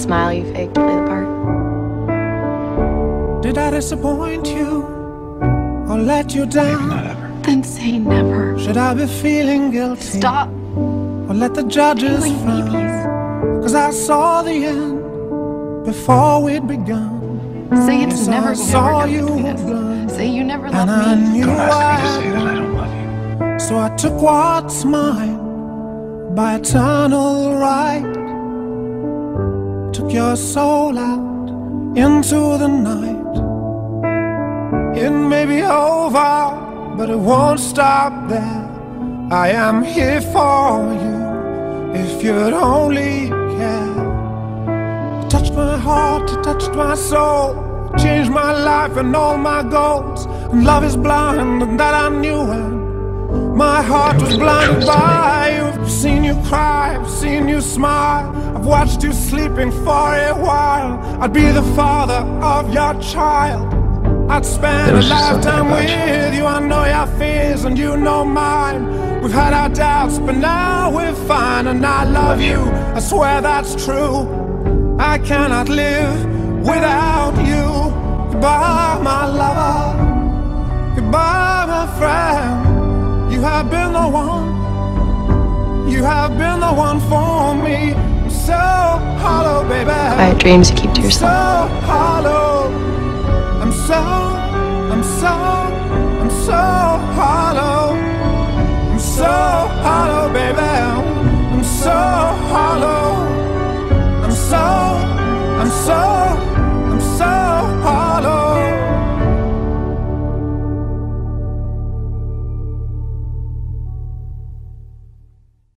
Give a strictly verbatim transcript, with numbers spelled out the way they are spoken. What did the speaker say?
smile you faked to play the part? Did I disappoint you or let you down? Not ever. Then say never. Should I be feeling guilty? Stop. Or let the judges Playing frown? babies. Cause I saw the end before we'd begun. Say it's Yes, never I never saw done you between would us. run. Say you never And loved I me. knew Don't ask me to I say that I would. don't love you. So I took what's mine by eternal right. Took your soul out into the night. It may be over, but it won't stop there. I am here for you, if you'd only care. You touched my heart, you touched my soul, you changed my life and all my goals. And love is blind, and that I knew when my heart was blinded by you. I've seen you cry, I've seen you smile, I've watched you sleeping for a while. I'd be the father of your child, I'd spend a lifetime with you. I know your fears and you know mine. We've had our doubts, but now we're fine. And I love you, I swear that's true. I cannot live without you. Goodbye, my lover. Goodbye, my friend. You have been the one. You have been the one for me. I'm so hollow, baby. Quiet dreams you keep to yourself. So hollow. I'm so, I'm so